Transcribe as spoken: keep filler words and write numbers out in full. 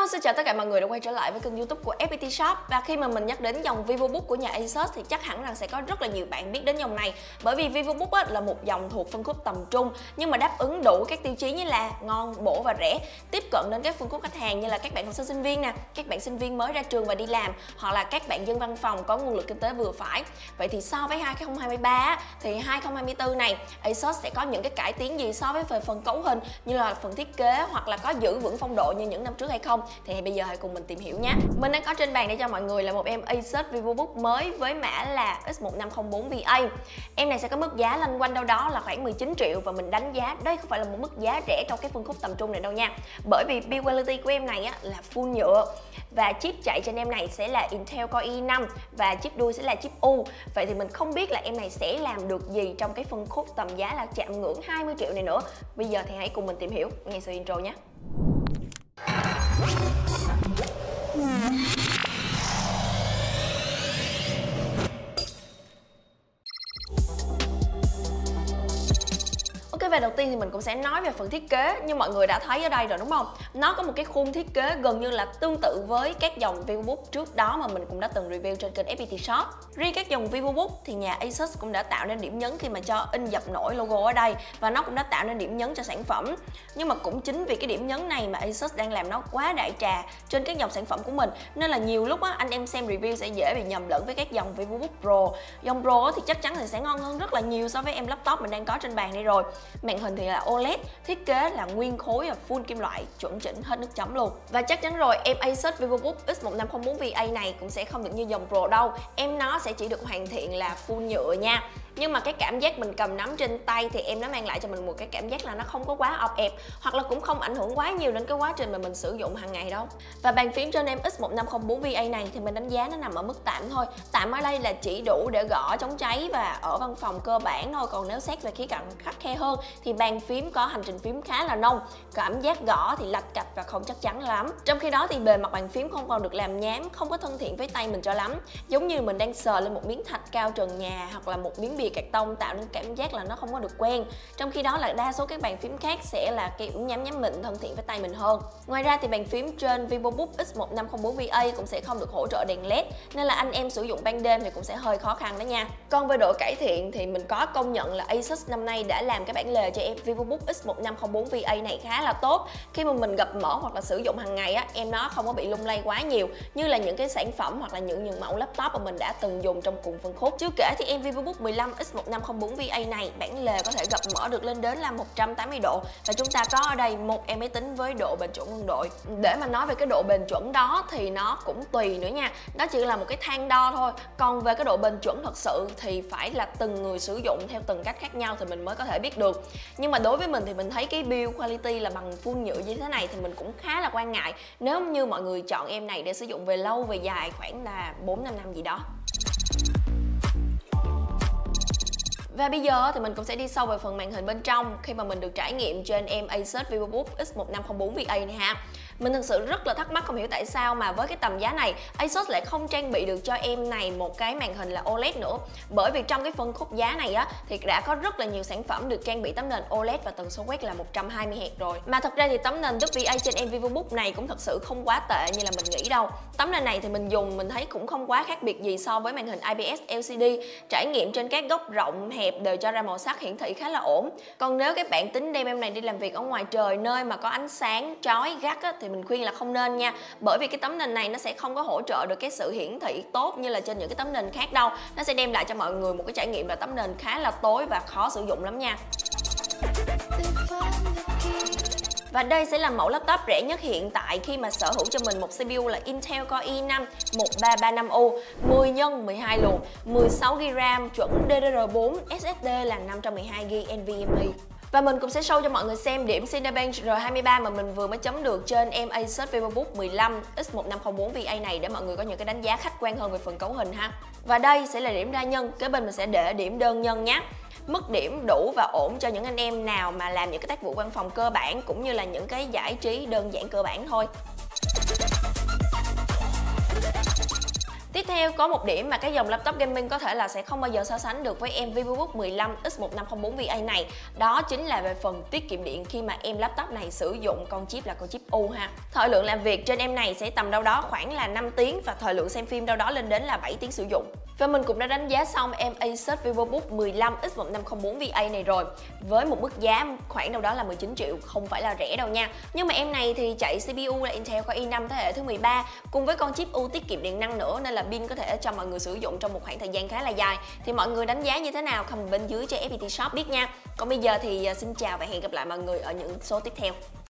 Hello, xin chào tất cả mọi người đã quay trở lại với kênh YouTube của ép pê tê Shop. Và khi mà mình nhắc đến dòng VivoBook của nhà Asus thì chắc hẳn rằng sẽ có rất là nhiều bạn biết đến dòng này. Bởi vì VivoBook á, là một dòng thuộc phân khúc tầm trung nhưng mà đáp ứng đủ các tiêu chí như là ngon, bổ và rẻ, tiếp cận đến các phân khúc khách hàng như là các bạn học sinh sinh viên nè, các bạn sinh viên mới ra trường và đi làm, hoặc là các bạn dân văn phòng có nguồn lực kinh tế vừa phải. Vậy thì so với hai không hai ba á, thì hai không hai tư này Asus sẽ có những cái cải tiến gì so với về phần cấu hình như là phần thiết kế, hoặc là có giữ vững phong độ như những năm trước hay không, thì bây giờ hãy cùng mình tìm hiểu nhé. Mình đang có trên bàn để cho mọi người là một em Asus VivoBook mới với mã là X một năm không bốn V A. Em này sẽ có mức giá loanh quanh đâu đó là khoảng mười chín triệu, và mình đánh giá đây không phải là một mức giá rẻ trong cái phân khúc tầm trung này đâu nha. Bởi vì build quality của em này á, là full nhựa, và chip chạy trên em này sẽ là Intel Core i năm và chip đuôi sẽ là chip U. Vậy thì mình không biết là em này sẽ làm được gì trong cái phân khúc tầm giá là chạm ngưỡng hai mươi triệu này nữa. Bây giờ thì hãy cùng mình tìm hiểu ngay sau intro nhé. Ok, và đầu tiên thì mình cũng sẽ nói về phần thiết kế. Như mọi người đã thấy ở đây rồi đúng không? Nó có một cái khuôn thiết kế gần như là tương tự với các dòng VivoBook trước đó mà mình cũng đã từng review trên kênh ép pê tê Shop. Riêng các dòng VivoBook thì nhà Asus cũng đã tạo nên điểm nhấn khi mà cho in dập nổi logo ở đây, và nó cũng đã tạo nên điểm nhấn cho sản phẩm. Nhưng mà cũng chính vì cái điểm nhấn này mà Asus đang làm nó quá đại trà trên các dòng sản phẩm của mình, nên là nhiều lúc á, anh em xem review sẽ dễ bị nhầm lẫn với các dòng VivoBook Pro. Dòng Pro thì chắc chắn thì sẽ ngon hơn rất là nhiều so với em laptop mình đang có trên bàn đây rồi. Màn hình thì là ô led, thiết kế là nguyên khối và full kim loại, chuẩn chỉnh hết nước chấm luôn. Và chắc chắn rồi, em Asus VivoBook X một năm không bốn V A này cũng sẽ không được như dòng Pro đâu. Em nó sẽ chỉ được hoàn thiện là full nhựa nha. Nhưng mà cái cảm giác mình cầm nắm trên tay thì em nó mang lại cho mình một cái cảm giác là nó không có quá ọp ẹp, hoặc là cũng không ảnh hưởng quá nhiều đến cái quá trình mà mình sử dụng hàng ngày đâu. Và bàn phím trên em X một năm không bốn V A này thì mình đánh giá nó nằm ở mức tạm thôi. Tạm ở đây là chỉ đủ để gõ chống cháy và ở văn phòng cơ bản thôi. Còn nếu xét về khía cạnh khắt khe hơn thì bàn phím có hành trình phím khá là nông, cảm giác gõ thì lạch cạch và không chắc chắn lắm. Trong khi đó thì bề mặt bàn phím không còn được làm nhám, không có thân thiện với tay mình cho lắm, giống như mình đang sờ lên một miếng thạch cao trần nhà hoặc là một miếng bìa cạc tông, tạo nên cảm giác là nó không có được quen. Trong khi đó là đa số các bàn phím khác sẽ là kiểu nhám nhám mịn, thân thiện với tay mình hơn. Ngoài ra thì bàn phím trên VivoBook X một năm không bốn V A cũng sẽ không được hỗ trợ đèn led, nên là anh em sử dụng ban đêm thì cũng sẽ hơi khó khăn đó nha. Còn về độ cải thiện thì mình có công nhận là Asus năm nay đã làm cái bản lề cho em VivoBook X một năm không bốn V A này khá là tốt. Khi mà mình gập mở hoặc là sử dụng hàng ngày á, em nó không có bị lung lay quá nhiều như là những cái sản phẩm hoặc là những những mẫu laptop mà mình đã từng dùng trong cùng phân khúc. Chưa kể thì em VivoBook mười lăm X một năm không bốn V A này bản lề có thể gập mở được lên đến là một trăm tám mươi độ, và chúng ta có ở đây một em máy tính với độ bền chuẩn quân đội. Để mà nói về cái độ bền chuẩn đó thì nó cũng tùy nữa nha, đó chỉ là một cái thang đo thôi. Còn về cái độ bền chuẩn thật sự thì phải là từng người sử dụng theo từng cách khác nhau thì mình mới có thể biết được. Nhưng mà đối với mình thì mình thấy cái build quality là bằng full nhựa như thế này thì mình cũng khá là quan ngại nếu như mọi người chọn em này để sử dụng về lâu về dài, khoảng là bốn năm năm gì đó. Và bây giờ thì mình cũng sẽ đi sâu về phần màn hình bên trong khi mà mình được trải nghiệm trên em Asus VivoBook X một năm không bốn V A này ha. Mình thực sự rất là thắc mắc không hiểu tại sao mà với cái tầm giá này Asus lại không trang bị được cho em này một cái màn hình là ô led nữa. Bởi vì trong cái phân khúc giá này á thì đã có rất là nhiều sản phẩm được trang bị tấm nền ô led và tần số quét là một trăm hai mươi héc rồi. Mà thật ra thì tấm nền vê giê A trên em VivoBook này cũng thật sự không quá tệ như là mình nghĩ đâu. Tấm nền này thì mình dùng mình thấy cũng không quá khác biệt gì so với màn hình i pê ét L C D. Trải nghiệm trên các góc rộng hẹp đều cho ra màu sắc hiển thị khá là ổn. Còn nếu các bạn tính đem em này đi làm việc ở ngoài trời, nơi mà có ánh sáng chói gắt á, thì mình khuyên là không nên nha. Bởi vì cái tấm nền này nó sẽ không có hỗ trợ được cái sự hiển thị tốt như là trên những cái tấm nền khác đâu. Nó sẽ đem lại cho mọi người một cái trải nghiệm là tấm nền khá là tối và khó sử dụng lắm nha. Và đây sẽ là mẫu laptop rẻ nhất hiện tại khi mà sở hữu cho mình một xê pê u là Intel Core i năm một ba ba năm U, mười nhân mười hai luồng, mười sáu gi ga bai RAM, chuẩn D D R bốn, ét ét đê là năm trăm mười hai gi ga bai NVMe. Và mình cũng sẽ show cho mọi người xem điểm Cinebench R hai mươi ba mà mình vừa mới chấm được trên em Asus VivoBook mười lăm X một năm không bốn V A này để mọi người có những cái đánh giá khách quan hơn về phần cấu hình ha. Và đây sẽ là điểm đa nhân, kế bên mình sẽ để điểm đơn nhân nhé. Mức điểm đủ và ổn cho những anh em nào mà làm những cái tác vụ văn phòng cơ bản cũng như là những cái giải trí đơn giản cơ bản thôi. Tiếp theo có một điểm mà cái dòng laptop gaming có thể là sẽ không bao giờ so sánh được với em VivoBook mười lăm X một năm không bốn V A này. Đó chính là về phần tiết kiệm điện khi mà em laptop này sử dụng con chip là con chip U ha. Thời lượng làm việc trên em này sẽ tầm đâu đó khoảng là năm tiếng và thời lượng xem phim đâu đó lên đến là bảy tiếng sử dụng. Và mình cũng đã đánh giá xong em Asus VivoBook mười lăm X một năm không bốn V A này rồi, với một mức giá khoảng đâu đó là mười chín triệu, không phải là rẻ đâu nha. Nhưng mà em này thì chạy xê pê u là Intel Core i năm thế hệ thứ mười ba cùng với con chip U tiết kiệm điện năng nữa, nên là pin có thể cho mọi người sử dụng trong một khoảng thời gian khá là dài. Thì mọi người đánh giá như thế nào comment bên dưới cho ép pê tê Shop biết nha. Còn bây giờ thì xin chào và hẹn gặp lại mọi người ở những số tiếp theo.